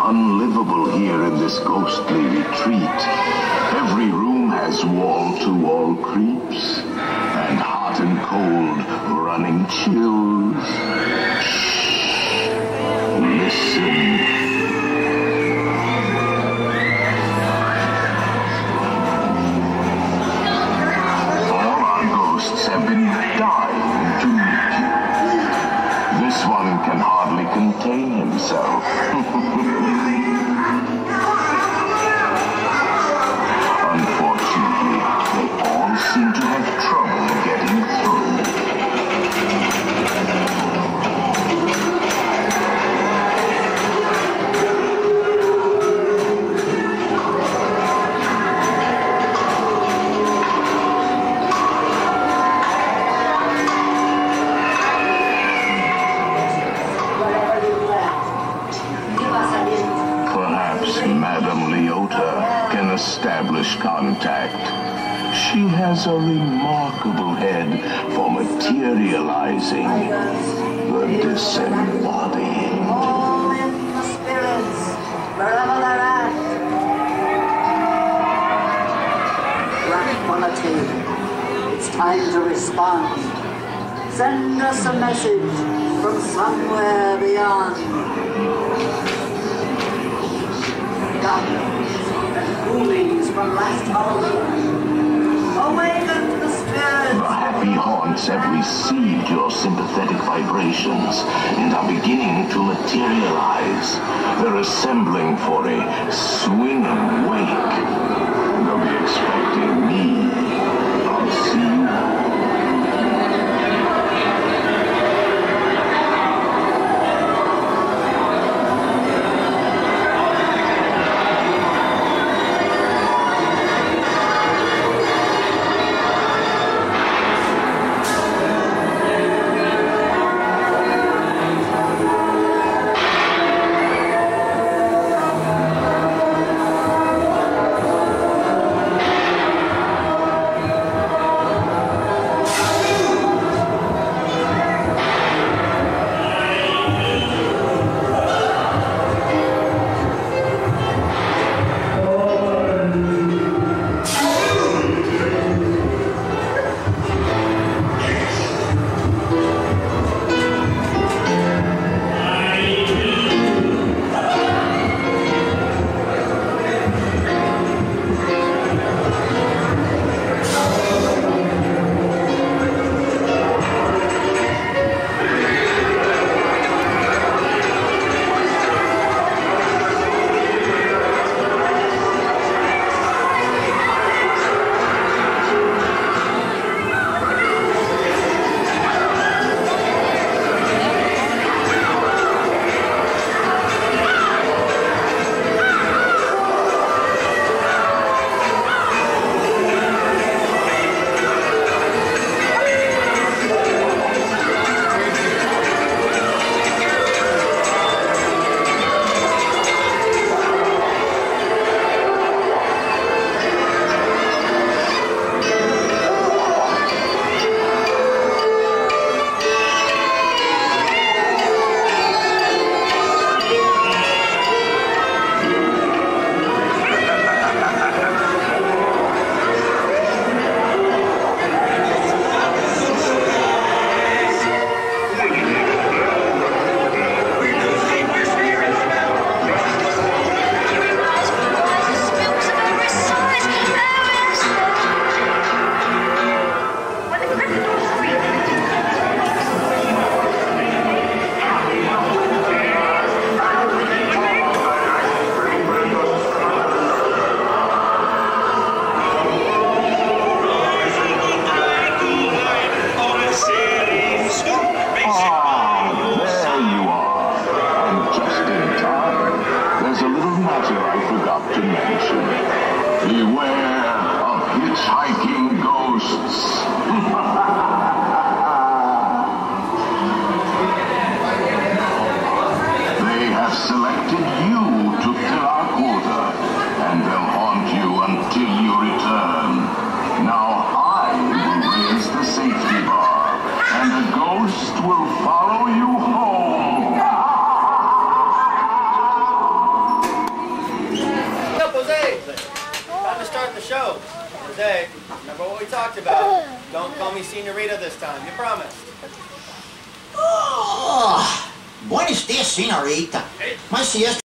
unlivable here in this ghostly retreat. Every room has wall-to-wall creeps, and hot and cold running chills. Shh. Listen. Have been dying to meet you. This one can hardly contain himself. Unfortunately, they all seem to have trouble getting through. Establish contact. She has a remarkable head for materializing the disembodied. All in the spirits, wherever they're at. Tranquility. It's time to respond. Send us a message from somewhere beyond. Coolies from last Halloween. Awaken to the spirits. The happy haunts have received your sympathetic vibrations and are beginning to materialize. They're assembling for a swinging wake. They'll be expecting me. I'll see you. will follow you home. talked about. Don't call me Senorita this time. You promised. Oh, buenos dias, senorita. My siesta